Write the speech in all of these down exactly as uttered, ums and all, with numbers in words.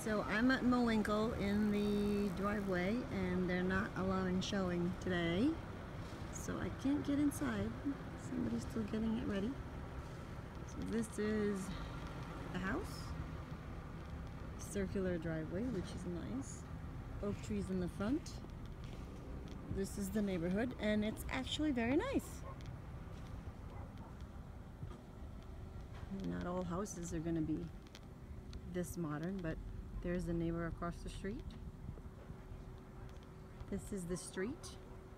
So I'm at Mowinkle in the driveway and they're not allowing showing today. So I can't get inside. Somebody's still getting it ready. So this is the house. Circular driveway, which is nice. Oak trees in the front. This is the neighborhood and it's actually very nice. Not all houses are going to be this modern, but there's the neighbor across the street. This is the street.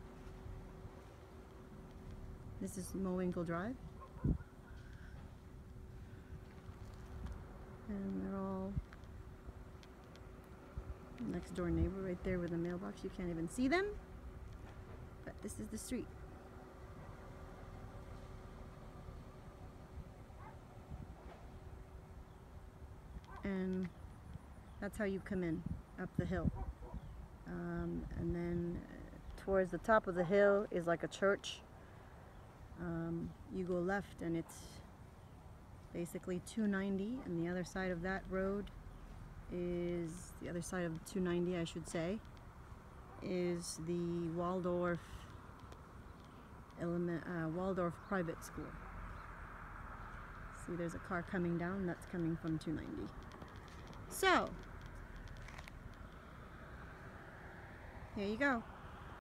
This is Mowinkle Drive. And they're all next door neighbor right there with a mailbox. You can't even see them, but this is the street. And that's how you come in up the hill. Um, and then towards the top of the hill is like a church. Um, you go left and it's basically two ninety, and the other side of that road is, the other side of two ninety I should say, is the Waldorf element, uh, Waldorf private school. See, there's a car coming down, that's coming from two ninety. So, here you go.